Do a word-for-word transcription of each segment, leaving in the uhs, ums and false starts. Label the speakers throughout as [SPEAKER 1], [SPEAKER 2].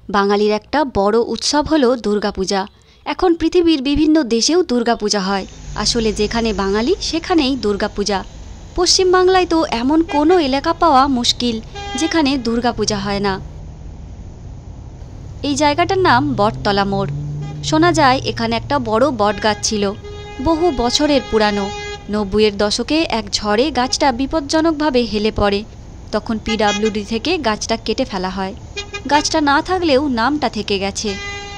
[SPEAKER 1] বাঙালির একটা বড় উৎসব হলো দুর্গাপূজা। এখন পৃথিবীর বিভিন্ন দেশেও দুর্গাপূজা হয়। আসলে যেখানে বাঙালি সেখানেই দুর্গাপূজা। পশ্চিমবাংলায় তো এমন কোনো এলাকা পাওয়া মুশকিল যেখানে দুর্গাপূজা হয় না। এই জায়গাটার নাম বটতলা মোড়। শোনা যায় এখানে একটা বড় বটগাছ ছিল, বহু বছরের পুরানো। নব্বইয়ের দশকে এক ঝড়ে গাছটা বিপজ্জনকভাবে হেলে পড়ে। তখন পিডাব্লিউডি থেকে গাছটা কেটে ফেলা হয়। গাছটা না থাকলেও নামটা থেকে গেছে।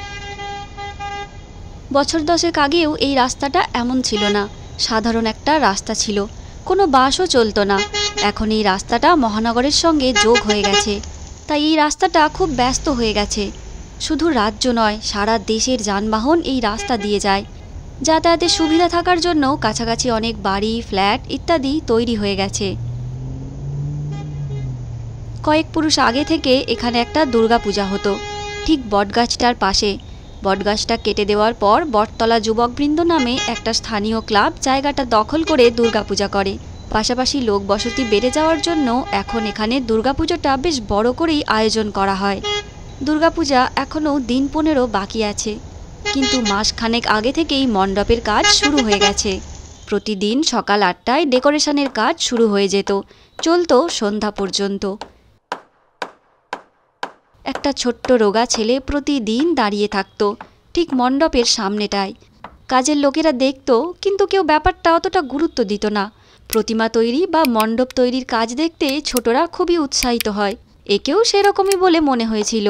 [SPEAKER 1] বছর দশেক আগেও এই রাস্তাটা এমন ছিল না, সাধারণ একটা রাস্তা ছিল, কোনো বাসও চলতো না। এখন এই রাস্তাটা মহানগরের সঙ্গে যোগ হয়ে গেছে, তাই এই রাস্তাটা খুব ব্যস্ত হয়ে গেছে। শুধু রাজ্য নয়, সারা দেশের যানবাহন এই রাস্তা দিয়ে যায়। যাতায়াতের সুবিধা থাকার জন্য কাছাকাছি অনেক বাড়ি, ফ্ল্যাট ইত্যাদি তৈরি হয়ে গেছে। কয়েক পুরুষ আগে থেকে এখানে একটা দুর্গাপূজা হতো, ঠিক বটগাছটার পাশে। বটগাছটা কেটে দেওয়ার পর বটতলা যুবকবৃন্দ নামে একটা স্থানীয় ক্লাব জায়গাটা দখল করে দুর্গাপূজা করে। পাশাপাশি লোক বসতি বেড়ে যাওয়ার জন্য এখন এখানে দুর্গাপুজোটা বেশ বড় করেই আয়োজন করা হয়। দুর্গাপূজা এখনও দিন পনেরো বাকি আছে, কিন্তু মাসখানেক আগে থেকেই মণ্ডপের কাজ শুরু হয়ে গেছে। প্রতিদিন সকাল আটটায় ডেকোরেশনের কাজ শুরু হয়ে যেত, চলতো সন্ধ্যা পর্যন্ত। একটা ছোট্ট রোগা ছেলে প্রতিদিন দাঁড়িয়ে থাকতো ঠিক মণ্ডপের সামনেটায়। কাজের লোকেরা দেখতো, কিন্তু কেউ ব্যাপারটা অতটা গুরুত্ব দিত না। প্রতিমা তৈরি বা মণ্ডপ তৈরির কাজ দেখতে ছোটরা খুবই উৎসাহিত হয়। একেও সেরকমই বলে মনে হয়েছিল।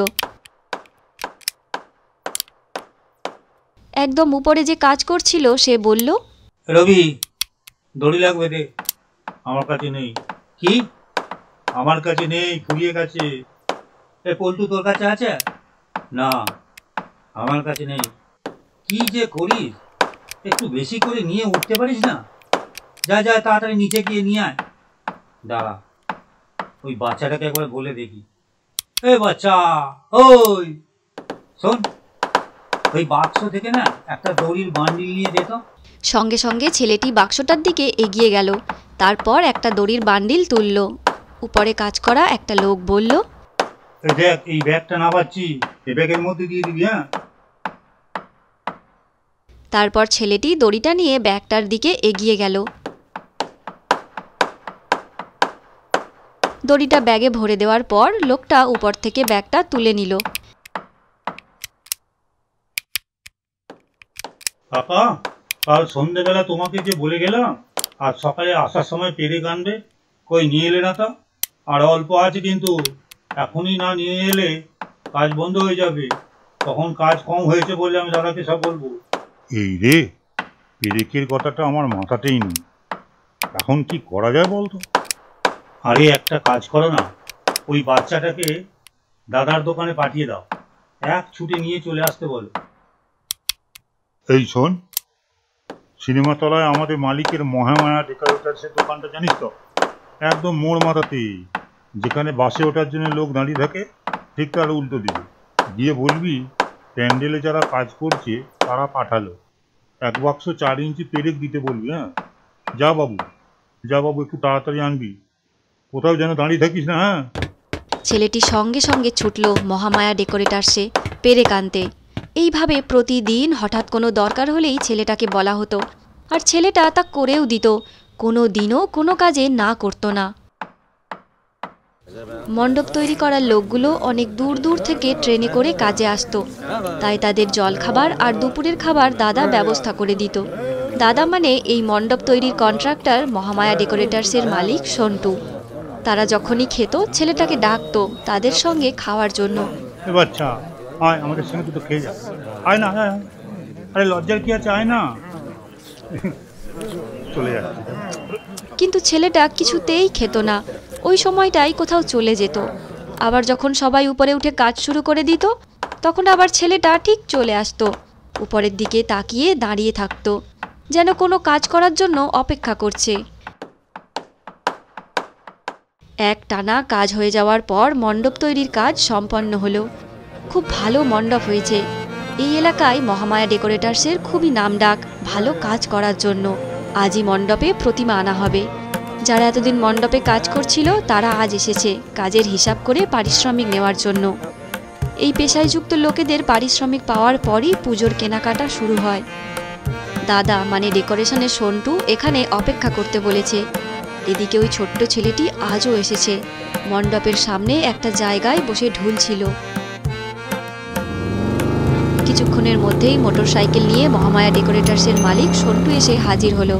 [SPEAKER 1] একদম উপরে যে কাজ করছিল সে বলল,
[SPEAKER 2] রবি, দড়ি লাগবে রে, আমার কাছে নেই। কি? আমার কাছে নেই, ফুরিয়ে গেছে। এ পল্টু, তোর কাছে আছে? না, আমার কাছে নেই। কি যে করিস, একটু বেশি করে নিয়ে উঠতে পারিস না? যা যা, তাড়াতাড়ি নিচে গিয়ে নিয়ে আয়। দাঁড়া, ওই বাচ্চাটাকে একবার বলে দেখি। এ বাচ্চা, ওই শোন, ওই বাক্স থেকে না একটা দড়ির বান্ডিল নিয়ে যেত।
[SPEAKER 1] সঙ্গে সঙ্গে ছেলেটি বাক্সটার দিকে এগিয়ে গেল। তারপর একটা দড়ির বান্ডিল তুলল। উপরে কাজ করা একটা লোক বলল,
[SPEAKER 2] এই দেখ, এই ব্যাগটা না পাচ্ছি, এই ব্যাগের মধ্যে দিয়ে দিবি। হ্যাঁ।
[SPEAKER 1] তারপর ছেলেটি দড়িটা নিয়ে ব্যাগটার দিকে এগিয়ে গেল। দড়িটা ব্যাগে ভরে দেওয়ার পর লোকটা উপর থেকে ব্যাগটা তুলে নিল।
[SPEAKER 2] কাকা, কাল সন্ধ্যেবেলা তোমাকে যে বলে গেলাম আর সকালে আসার সময় পেরেক আনবে, কই নিয়ে এলে না? তা আর অল্প আছে, কিন্তু এখনই না নিয়ে এলে কাজ বন্ধ হয়ে যাবে। তখন কাজ কম হয়েছে বলে আমি দাদাকে সব বলবো। এই রে, পেরেকের কথাটা আমার মাথাতেই নেই। এখন কি করা যায় বলতো? আরে একটা কাজ করো না, ওই বাচ্চাটাকে দাদার দোকানে পাঠিয়ে দাও, এক ছুটে নিয়ে চলে আসতে বলো। এই শোন, সিনেমা তলায় আমাদের মালিকের মহামায়া ডেকোরেটার্সের দোকানটা জানিস তো? একদম মোড় মাথাতে, যেখানে বাসে ওঠার জন্য লোক দাঁড়িয়ে থাকে, ঠিক তার উল্টো দিকে গিয়ে বলবি প্যান্ডেলে যারা কাজ করছে তারা পাঠালো, এক বাক্স চার ইঞ্চি পেরেক দিতে বলবি। হ্যাঁ, যা বাবু, যা বাবু, একটু তাড়াতাড়ি আনবি, কোথাও যেন দাঁড়িয়ে থাকিস না। হ্যাঁ।
[SPEAKER 1] ছেলেটি সঙ্গে সঙ্গে ছুটল মহামায়া ডেকোরেটার্সে পেরেক আনতে। এইভাবে প্রতিদিন হঠাৎ কোনো দরকার হলেই ছেলেটাকে বলা হতো, আর ছেলেটা তা করেও দিত। কোনো দিনও কোনো কাজে না করতো না। মণ্ডপ তৈরি করার লোকগুলো অনেক দূর দূর থেকে ট্রেনে করে কাজে আসতো, তাই তাদের জলখাবার আর দুপুরের খাবার দাদা ব্যবস্থা করে দিত। দাদা মানে এই মণ্ডপ তৈরির কন্ট্রাক্টর মহামায়া ডেকোরেটার্সের মালিক সন্টু। তারা যখনই খেত ছেলেটাকে ডাকতো তাদের সঙ্গে খাওয়ার জন্য।
[SPEAKER 2] বাচ্চা, আয় আমাদের সঙ্গে দুটো খেয়ে যা। আয় না, আয়। আরে লজ্জার কি আছে, আয় না। চলে যাচ্ছে।
[SPEAKER 1] কিন্তু ছেলেটা কিছুতেই খেত না। ওই সময়টাই কোথাও চলে যেত। আবার যখন সবাই উপরে উঠে কাজ শুরু করে দিত, তখন আবার ছেলেটা ঠিক চলে আসতো। উপরের দিকে তাকিয়ে দাঁড়িয়ে থাকতো, যেন কোনো কাজ করার জন্য অপেক্ষা করছে। এক টানা কাজ হয়ে যাওয়ার পর মণ্ডপ তৈরির কাজ সম্পন্ন হলো। খুব ভালো মণ্ডপ হয়েছে। এই এলাকায় মহামায়া ডেকোরেটার্সের খুবই নামডাক ভালো কাজ করার জন্য। আজই মণ্ডপে প্রতিমা আনা হবে। যারা এতদিন মণ্ডপে কাজ করছিল তারা আজ এসেছে কাজের হিসাব করে পারিশ্রমিক নেওয়ার জন্য। এই পেশায় যুক্ত লোকেদের পারিশ্রমিক পাওয়ার পরই পুজোর কেনাকাটা শুরু হয়। দাদা মানে ডেকোরেশনের সন্টু এখানে অপেক্ষা করতে বলেছে। এদিকে ওই ছোট্ট ছেলেটি আজও এসেছে। মণ্ডপের সামনে একটা জায়গায় বসে ঢুলছিল। কিছুক্ষণের মধ্যেই মোটর সাইকেল নিয়ে মহামায়া ডেকোরেটার্সের মালিক সন্টু এসে হাজির হলো।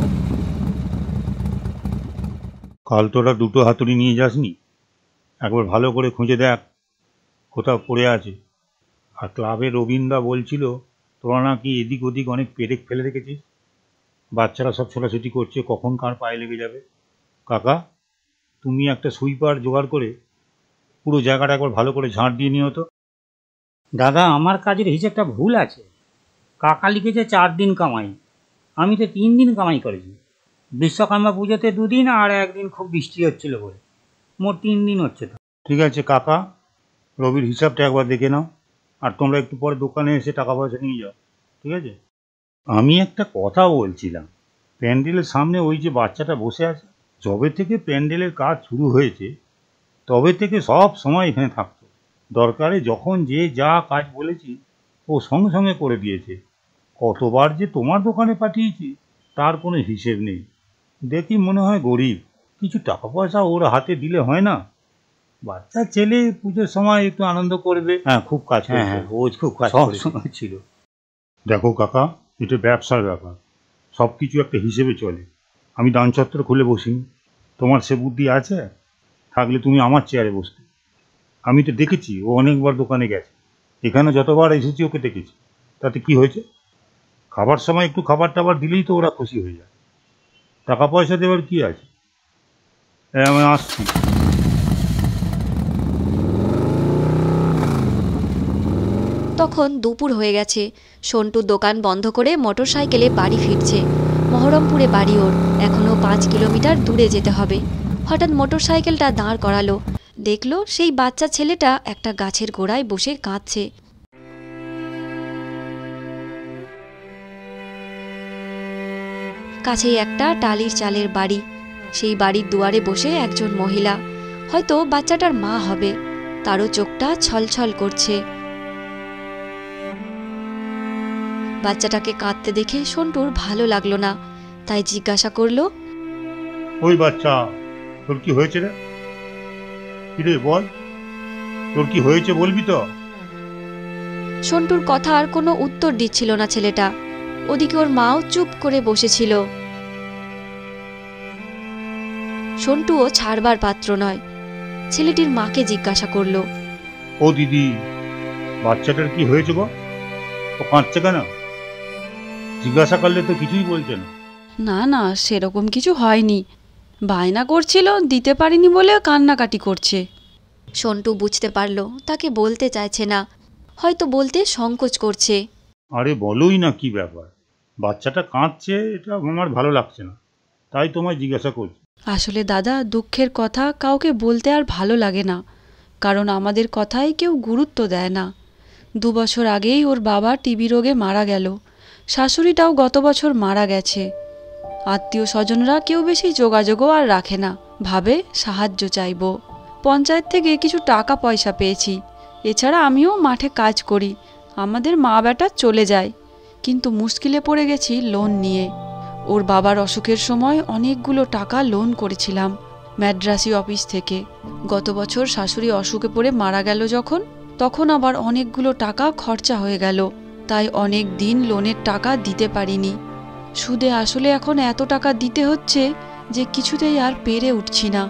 [SPEAKER 2] কাল তোরা দুটো হাতুড়ি নিয়ে যাসনি? একবার ভালো করে খুঁজে দেখ কোথাও পড়ে আছে। আর ক্লাবের রবীন্দ্রা বলছিল তোরা নাকি এদিক ওদিক অনেক পেরেক ফেলে রেখেছিস। বাচ্চারা সব ছোটাছুটি করছে, কখন কার পায়ে লেগে যাবে। কাকা, তুমি একটা সুইপার জোগাড় করে পুরো জায়গাটা একবার ভালো করে ঝাঁট দিয়ে নিও তো।
[SPEAKER 3] দাদা, আমার কাজের হিসেবটা ভুল আছে। কাকা লিখেছে চার দিন কামাই, আমি তো তিন দিন কামাই করেছি। বিশ্বকর্মা পুজোতে দুদিন আর একদিন খুব বৃষ্টি হচ্ছিল বলে, মোট তিন দিন হচ্ছে তো।
[SPEAKER 2] ঠিক আছে কাকা, রবির হিসাবটা একবার দেখে নাও, আর তোমরা একটু পরে দোকানে এসে টাকা পয়সা নিয়ে যাও, ঠিক আছে? আমি একটা কথা বলছিলাম, প্যান্ডেলের সামনে ওই যে বাচ্চাটা বসে আছে, যবে থেকে প্যান্ডেলের কাজ শুরু হয়েছে তবে থেকে সব সময় এখানে থাকতো। দরকারে যখন যে যা কাজ বলেছি ও সঙ্গে সঙ্গে করে দিয়েছে। কতবার যে তোমার দোকানে পাঠিয়েছি তার কোনো হিসেব নেই। দেখি মনে হয় গরিব, কিছু টাকা পয়সা ওর হাতে দিলে হয় না? বাচ্চা ছেলে পুজোর সময় একটু আনন্দ করবে। হ্যাঁ, খুব কাজ
[SPEAKER 3] হ্যাঁ হ্যাঁ, ও খুব কাজ
[SPEAKER 2] সব
[SPEAKER 3] করেছে।
[SPEAKER 2] সময় ছিল। দেখো কাকা, এটা ব্যবসার ব্যাপার, সব কিছু একটা হিসেবে চলে। আমি দান চত্বর খুলে বসিনি। তোমার সে বুদ্ধি আছে থাকলে তুমি আমার চেয়ারে বসতে। আমি তো দেখেছি ও অনেকবার দোকানে গেছে, এখানে যতবার এসেছি ওকে দেখেছি। তাতে কি হয়েছে? খাবার সময় একটু খাবার টাবার দিলেই তো ওরা খুশি হয়ে যায়। টাকা পয়সা দেওয়ার কি আছে? এই আমি আসছি।
[SPEAKER 1] তখন দুপুর হয়ে গেছে। সন্টু দোকান বন্ধ করে মোটর সাইকেলে বাড়ি ফিরছে। মহরমপুরে বাড়ি ওর, এখনও পাঁচ কিলোমিটার দূরে যেতে হবে। হঠাৎ মোটর সাইকেলটা দাঁড় করালো। দেখলো সেই বাচ্চা ছেলেটা একটা গাছের গোড়ায় বসে কাঁদছে। কাছেই একটা টালির চালের বাড়ি। সেই বাড়ির দুয়ারে বসে একজন মহিলা, হয়তো বাচ্চাটার মা হবে। তারও চোখটা ছলছল করছে। বাচ্চাটাকে কাঁদতে দেখে সন্টুর ভালো লাগলো না, তাই জিজ্ঞাসা করলো,
[SPEAKER 2] ওই বাচ্চা, তোর কি হয়েছে রে? কিরে বল, তোর কি হয়েছে বলবি তো?
[SPEAKER 1] সন্টুর কথা আর কোনো উত্তর দিচ্ছিল না ছেলেটা। ওদিকে ওর মাও চুপ করে বসেছিল। সন্টুও ছাড়বার পাত্র নয়। ছেলেটির মাকে জিজ্ঞাসা করলো,
[SPEAKER 2] ও দিদি, বাচ্চাটার কি হয়েছে গো? ও কাঁদছে কেন? জিজ্ঞাসা করলে তো কিছুই বলছে না।
[SPEAKER 4] না না, সেরকম কিছু হয়নি। বায়না করছিল, দিতে পারিনি বলে কান্নাকাটি করছে।
[SPEAKER 1] সন্টু বুঝতে পারলো তাকে বলতে চাইছে না, হয়তো বলতে সংকোচ করছে।
[SPEAKER 2] আরে বলোই না, কি ব্যাপার? বাচ্চাটা কাঁদছে, এটা আমার ভালো লাগছে না, তাই তোমায় জিজ্ঞাসা করছি।
[SPEAKER 4] আসলে দাদা, দুঃখের কথা কাউকে বলতে আর ভালো লাগে না, কারণ আমাদের কথায় কেউ গুরুত্ব দেয় না। দু বছর আগেই ওর বাবা টিবি রোগে মারা গেল। শাশুড়িটাও গত বছর মারা গেছে। আত্মীয় স্বজনরা কেউ বেশি যোগাযোগও আর রাখে না, ভাবে সাহায্য চাইব। পঞ্চায়েত থেকে কিছু টাকা পয়সা পেয়েছি। এছাড়া আমিও মাঠে কাজ করি। আমাদের মা বেটা চলে যায়, কিন্তু মুশকিলে পড়ে গেছি লোন নিয়ে। ওর বাবার অসুখের সময় অনেকগুলো টাকা লোন করেছিলাম ম্যাড্রাসি অফিস থেকে। গত বছর শাশুড়ি অসুখে পড়ে মারা গেল যখন, তখন আবার অনেকগুলো টাকা খরচা হয়ে গেল। তাই অনেক দিন লোনের টাকা দিতে পারিনি। সুদে আসলে এখন এত টাকা দিতে হচ্ছে যে কিছুতেই আর পেরে উঠছি না।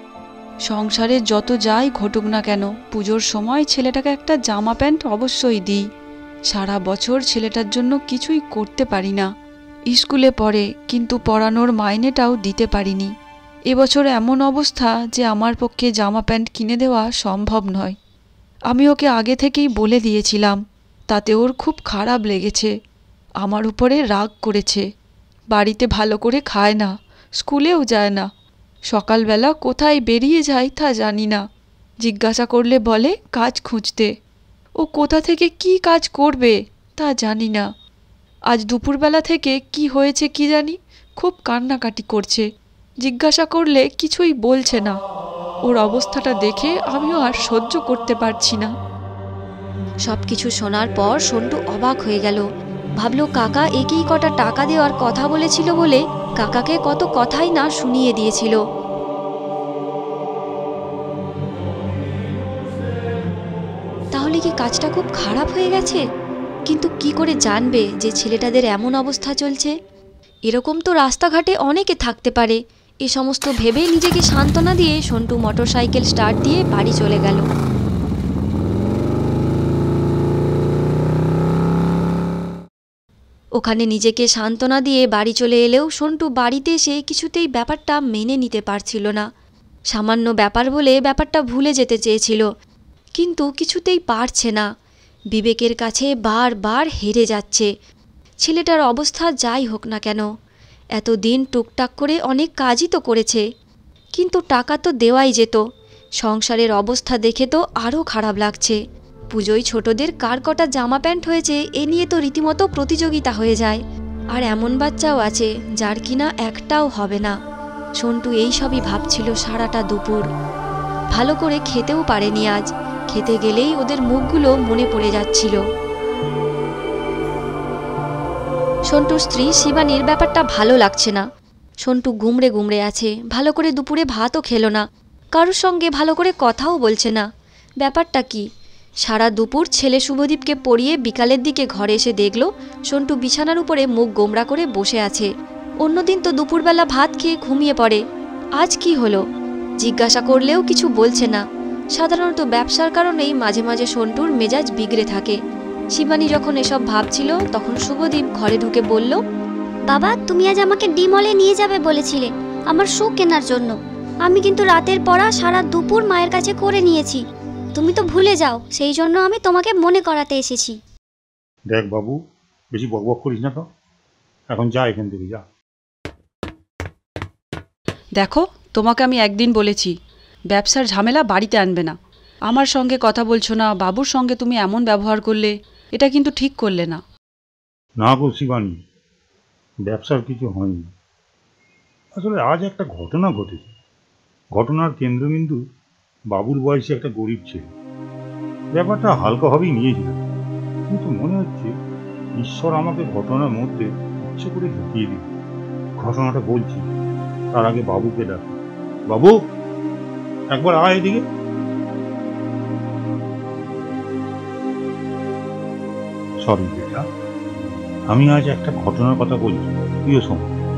[SPEAKER 4] সংসারে যত যাই ঘটুক না কেন, পুজোর সময় ছেলেটাকে একটা জামা প্যান্ট অবশ্যই দিই। সারা বছর ছেলেটার জন্য কিছুই করতে পারি না। স্কুলে পড়ে, কিন্তু পড়ানোর মাইনেটাও দিতে পারিনি। এবছর এমন অবস্থা যে আমার পক্ষে জামা প্যান্ট কিনে দেওয়া সম্ভব নয়। আমি ওকে আগে থেকেই বলে দিয়েছিলাম, তাতে ওর খুব খারাপ লেগেছে। আমার উপরে রাগ করেছে। বাড়িতে ভালো করে খায় না, স্কুলেও যায় না। সকালবেলা কোথায় বেরিয়ে যায় তা জানি না। জিজ্ঞাসা করলে বলে কাজ খুঁজতে। ও কোথা থেকে কি কাজ করবে তা জানি না। আজ দুপুরবেলা থেকে কি হয়েছে কি জানি, খুব কান্নাকাটি করছে। জিজ্ঞাসা করলে কিছুই বলছে না। ওর অবস্থাটা দেখে আমিও আর সহ্য করতে পারছি না।
[SPEAKER 1] সব কিছু শোনার পর সন্টু অবাক হয়ে গেল। ভাবলো কাকা একেই কটা টাকা দেওয়ার কথা বলেছিল বলে কাকাকে কত কথাই না শুনিয়ে দিয়েছিল। তাহলে কি কাজটা খুব খারাপ হয়ে গেছে? কিন্তু কি করে জানবে যে ছেলেটাদের এমন অবস্থা চলছে? এরকম তো রাস্তাঘাটে অনেকে থাকতে পারে। এ সমস্ত ভেবে নিজেকে সান্ত্বনা দিয়ে সন্টু মোটরসাইকেল স্টার্ট দিয়ে বাড়ি চলে গেল। ওখানে নিজেকে সান্ত্বনা দিয়ে বাড়ি চলে এলেও সন্টু বাড়িতে এসে কিছুতেই ব্যাপারটা মেনে নিতে পারছিল না। সামান্য ব্যাপার বলে ব্যাপারটা ভুলে যেতে চেয়েছিল, কিন্তু কিছুতেই পারছে না। বিবেকের কাছে বারবার হেরে যাচ্ছে। ছেলেটার অবস্থা যাই হোক না কেন, এতদিন টুকটাক করে অনেক কাজই তো করেছে, কিন্তু টাকা তো দেওয়াই যেত। সংসারের অবস্থা দেখে তো আরও খারাপ লাগছে। পুজোয় ছোটদের কার কটা জামা প্যান্ট হয়েছে এ নিয়ে তো রীতিমতো প্রতিযোগিতা হয়ে যায়। আর এমন বাচ্চাও আছে যার কিনা একটাও হবে না। সন্টু এইসবই ভাবছিল সারাটা দুপুর। ভালো করে খেতেও পারেনি আজ। খেতে গেলেই ওদের মুখগুলো মনে পড়ে যাচ্ছিল। সন্টুর স্ত্রী শিবানীর ব্যাপারটা ভালো লাগছে না। সন্টু গুমড়ে গুমড়ে আছে, ভালো করে দুপুরে ভাতও খেলো না, কারোর সঙ্গে ভালো করে কথাও বলছে না। ব্যাপারটা কি? সারা দুপুর ছেলে শুভদীপকে পড়িয়ে বিকালের দিকে ঘরে এসে দেখল সন্টু বিছানার উপরে মুখ গোমড়া করে বসে আছে। অন্যদিন তো দুপুরবেলা ভাত খেয়ে ঘুমিয়ে পড়ে, আজ কি হলো? জিজ্ঞাসা করলেও কিছু বলছে না। সাধারণত ব্যবসার কারণেই মাঝে মাঝে সন্টুর মেজাজ বিগড়ে থাকে। শিবানী যখন এসব ভাবছিল তখন শুভদীপ ঘরে ঢুকে বলল,
[SPEAKER 5] বাবা, তুমি আজ আমাকে ডিমলে নিয়ে যাবে বলেছিলে আমার শু কেনার জন্য। আমি কিন্তু রাতের পড়া সারা দুপুর মায়ের কাছে করে নিয়েছি। তুমি তো ভুলে যাও, সেই জন্য আমি তোমাকে মনে করাতে এসেছি।
[SPEAKER 2] দেখ বাবু, বেশি বকবক করিস না তো, এখন যা এখান থেকে যা।
[SPEAKER 4] দেখো, তোমাকে আমি একদিন বলেছি ব্যবসার ঝামেলা বাড়িতে আনবে না। আমার সঙ্গে কথা বলছো না, বাবুর সঙ্গে তুমি এমন ব্যবহার করলে, এটা কিন্তু ঠিক করলে না।
[SPEAKER 2] না গো শিবানী, ব্যবসার কিছু হয়নি। আসলে আজ একটা ঘটনা ঘটেছে। ঘটনার কেন্দ্রবিন্দু বাবুর বয়সী একটা গরিব ছেলে। ব্যাপারটা হালকাভাবেই নিয়েছিল, কিন্তু মনে হচ্ছে ঈশ্বর আমাকে ঘটনার মধ্যে ইচ্ছে করে ঢুকিয়ে দিল। ঘটনাটা বলছি, তার আগে বাবুকে ডাক। বাবু, একবার আয় এদিকে। সরি বেটা, আমি আজ একটা ঘটনার কথা বলছি, তুইও শোন।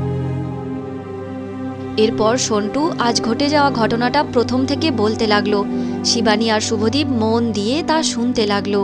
[SPEAKER 1] এরপর সন্টু আজ ঘটে যাওয়া ঘটনাটা প্রথম থেকে বলতে লাগলো। শিবানী আর শুভদীপ মন দিয়ে তা শুনতে লাগলো।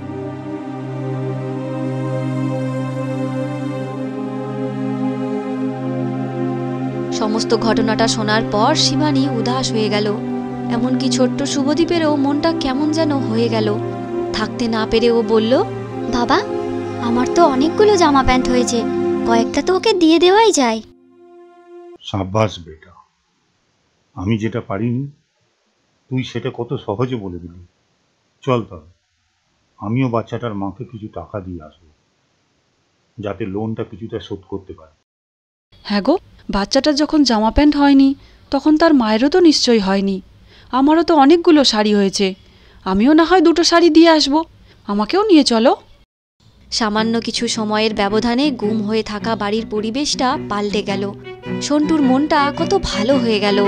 [SPEAKER 1] সমস্ত ঘটনাটা শোনার পর শিবানী উদাস হয়ে গেল। এমনকি ছোট্ট শুভদীপেরও মনটা কেমন যেন হয়ে গেল। থাকতে না পেরে ও বলল,
[SPEAKER 5] বাবা, আমার তো অনেকগুলো জামা প্যান্ট হয়েছে, কয়েকটা তো ওকে দিয়ে দেওয়াই যায়।
[SPEAKER 2] সাব্বাস বেটা, আমি যেটা পারিনি তুই সেটা কত সহজে বলে দিলি। চল তবে আমিও বাচ্চাটার মাকে কিছু টাকা দিয়ে আসবো, যাতে লোনটা কিছুটা শোধ করতে পারে।
[SPEAKER 4] হ্যাঁ গো, বাচ্চাটার যখন জামা প্যান্ট হয়নি তখন তার মায়েরও তো নিশ্চয়ই হয়নি। আমারও তো অনেকগুলো শাড়ি হয়েছে, আমিও না হয় দুটো শাড়ি দিয়ে আসবো, আমাকেও নিয়ে চলো।
[SPEAKER 1] সামান্য কিছু সময়ের ব্যবধানে গুম হয়ে থাকা বাড়ির পরিবেশটা পাল্টে গেল। সন্টুর মনটা কত ভালো হয়ে গেল।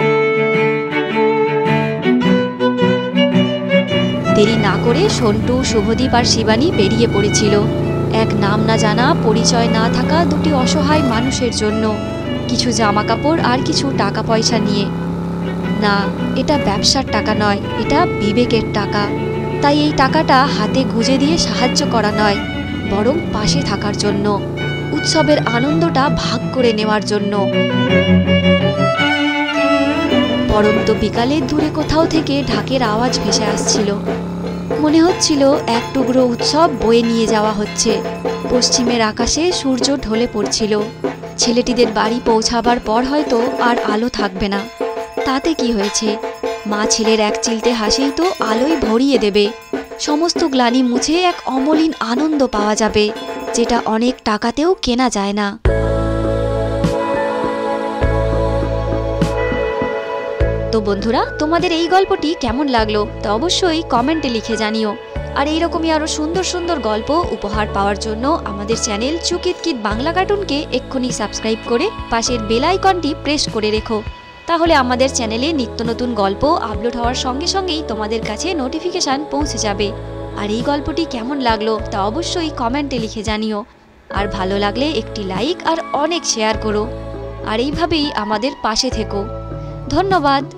[SPEAKER 1] দেরি না করে সন্টু, শুভদীপ আর শিবানী বেরিয়ে পড়েছিল এক নাম না জানা, পরিচয় না থাকা দুটি অসহায় মানুষের জন্য কিছু জামা কাপড় আর কিছু টাকা পয়সা নিয়ে। না, এটা ব্যবসার টাকা নয়, এটা বিবেকের টাকা। তাই এই টাকাটা হাতে গুঁজে দিয়ে সাহায্য করা নয়, বরং পাশে থাকার জন্য, উৎসবের আনন্দটা ভাগ করে নেওয়ার জন্য। পরন্ত বিকালে দূরে কোথাও থেকে ঢাকের আওয়াজ ভেসে আসছিল। মনে হচ্ছিল এক টুকরো উৎসব বয়ে নিয়ে যাওয়া হচ্ছে। পশ্চিমের আকাশে সূর্য ঢলে পড়ছিল। ছেলেটিদের বাড়ি পৌঁছাবার পর হয়তো আর আলো থাকবে না। তাতে কি হয়েছে? মা ছেলের এক চিলতে হাসিই তো আলোয় ভরিয়ে দেবে। সমস্ত গ্লানি মুছে এক অমলিন আনন্দ পাওয়া যাবে, যেটা অনেক টাকাতেও কেনা যায় না। তো বন্ধুরা, তোমাদের এই গল্পটি কেমন লাগলো তা অবশ্যই কমেন্টে লিখে জানিও। আর এইরকমই আরও সুন্দর সুন্দর গল্প উপহার পাওয়ার জন্য আমাদের চ্যানেল চুকিতকিত বাংলা কার্টুনকে এক্ষুনি সাবস্ক্রাইব করে পাশের বেল আইকনটি প্রেস করে রেখো। তাহলে আমাদের চ্যানেলে নিত্য নতুন গল্প আপলোড হওয়ার সঙ্গে সঙ্গেই তোমাদের কাছে নোটিফিকেশান পৌঁছে যাবে। আর এই গল্পটি কেমন লাগলো তা অবশ্যই কমেন্টে লিখে জানিও। আর ভালো লাগলে একটি লাইক আর অনেক শেয়ার করো। আর এইভাবেই আমাদের পাশে থেকো। ধন্যবাদ।